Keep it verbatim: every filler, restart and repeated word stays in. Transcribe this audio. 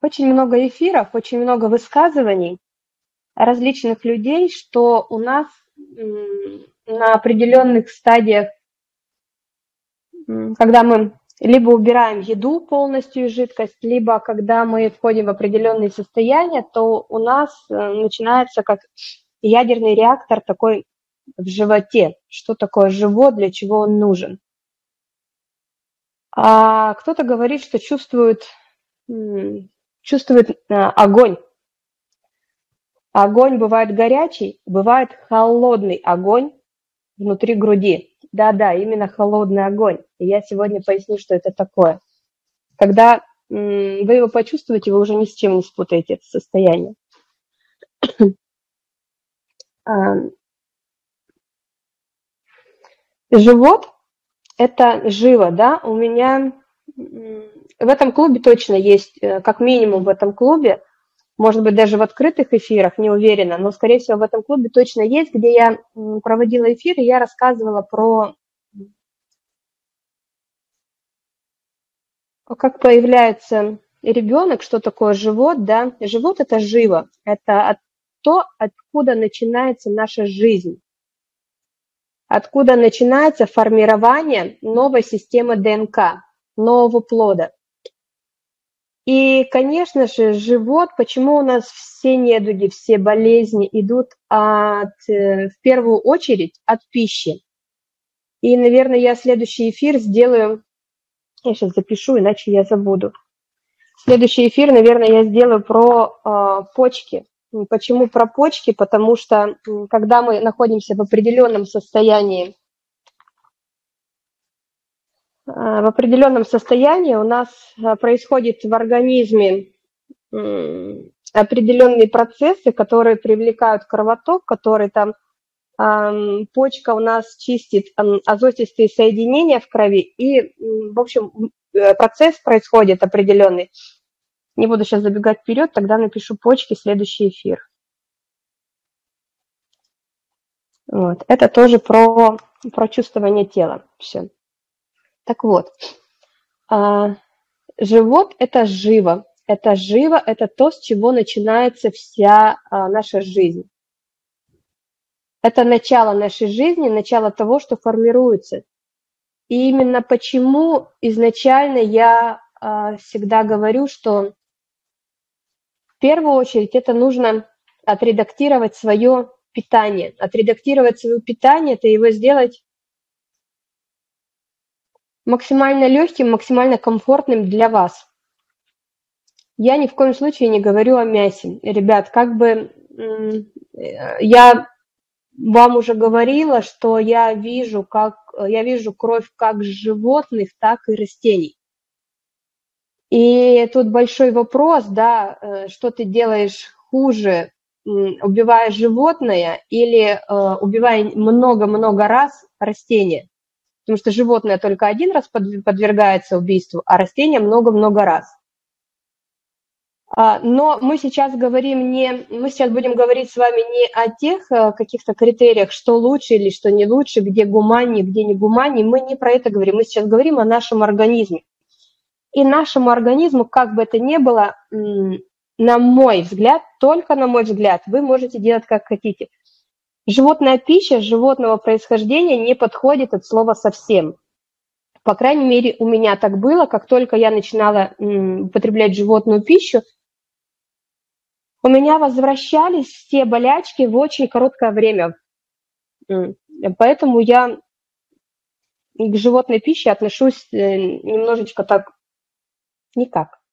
очень много эфиров, очень много высказываний различных людей, что у нас на определенных стадиях, когда мы либо убираем еду полностью и жидкость, либо когда мы входим в определенные состояния, то у нас начинается как ядерный реактор такой в животе. Что такое живот, для чего он нужен? А кто-то говорит, что чувствует, чувствует огонь. Огонь бывает горячий, бывает холодный огонь внутри груди. Да-да, именно холодный огонь. И я сегодня поясню, что это такое. Когда вы его почувствуете, вы уже ни с чем не спутаете это состояние. Живот – это живо, да? У меня в этом клубе точно есть, как минимум в этом клубе, может быть, даже в открытых эфирах, не уверена, но, скорее всего, в этом клубе точно есть, где я проводила эфир, и я рассказывала про, как появляется ребенок, что такое живот, да. Живот – это живо, это то, откуда начинается наша жизнь, откуда начинается формирование новой системы ДНК, нового плода. И, конечно же, живот, почему у нас все недуги, все болезни идут от, в первую очередь от пищи. И, наверное, я следующий эфир сделаю, я сейчас запишу, иначе я забуду. Следующий эфир, наверное, я сделаю про э, почки. Почему про почки? Потому что, когда мы находимся в определенном состоянии, в определенном состоянии у нас происходит в организме определенные процессы, которые привлекают кровоток, который там, почка у нас чистит азотистые соединения в крови, и, в общем, процесс происходит определенный. Не буду сейчас забегать вперед, тогда напишу почки, следующий эфир. Вот. Это тоже про, про чувствование тела. Все. Так вот, живот – это живо. Это живо, это то, с чего начинается вся наша жизнь. Это начало нашей жизни, начало того, что формируется. И именно почему изначально я всегда говорю, что в первую очередь это нужно отредактировать свое питание. Отредактировать свое питание – это его сделать максимально легким, максимально комфортным для вас. Я ни в коем случае не говорю о мясе. Ребят, как бы я вам уже говорила, что я вижу, как, я вижу кровь как животных, так и растений. И тут большой вопрос, да, что ты делаешь хуже, убивая животное или убивая много-много раз растение. Потому что животное только один раз подвергается убийству, а растение много-много раз. Но мы сейчас говорим не, мы сейчас будем говорить с вами не о тех каких-то критериях, что лучше или что не лучше, где гуманнее, где не гуманнее. Мы не про это говорим, мы сейчас говорим о нашем организме. И нашему организму, как бы это ни было, на мой взгляд, только на мой взгляд, вы можете делать как хотите. Животная пища животного происхождения не подходит от слова совсем. По крайней мере, у меня так было, как только я начинала употреблять животную пищу, у меня возвращались все болячки в очень короткое время. Поэтому я к животной пище отношусь немножечко так никак.